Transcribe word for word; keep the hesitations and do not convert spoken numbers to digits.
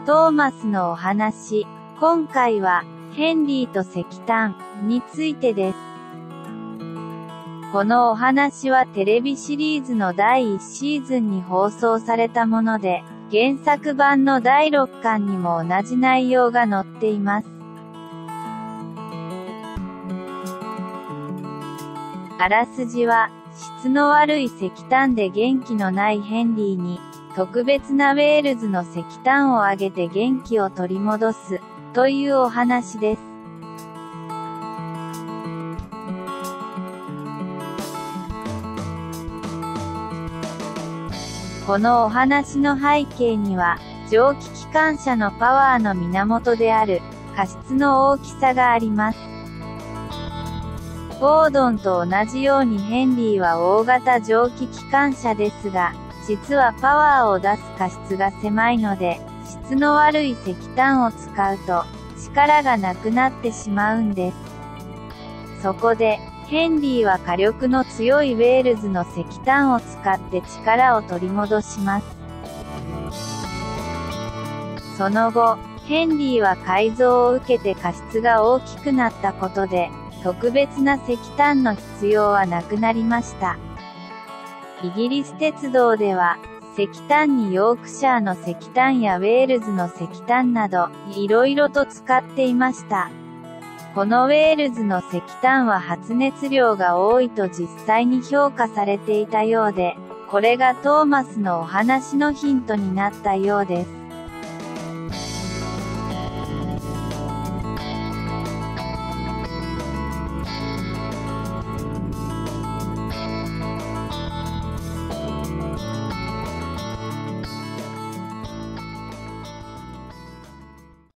トーマスのお話。今回は、ヘンリーと石炭についてです。このお話はテレビシリーズのだいいちシーズンに放送されたもので、原作版のだいろっかんにも同じ内容が載っています。あらすじは、質の悪い石炭で元気のないヘンリーに、特別なウェールズの石炭をあげて元気を取り戻す、というお話です。このお話の背景には、蒸気機関車のパワーの源である、過失の大きさがあります。ゴードンと同じようにヘンリーは大型蒸気機関車ですが、実はパワーを出す過失が狭いので、質の悪い石炭を使うと、力がなくなってしまうんです。そこで、ヘンリーは火力の強いウェールズの石炭を使って力を取り戻します。その後、ヘンリーは改造を受けて過失が大きくなったことで、特別な石炭の必要はなくなりました。イギリス鉄道では、石炭にヨークシャーの石炭やウェールズの石炭など、いろいろと使っていました。このウェールズの石炭は発熱量が多いと実際に評価されていたようで、これがトーマスのお話のヒントになったようです。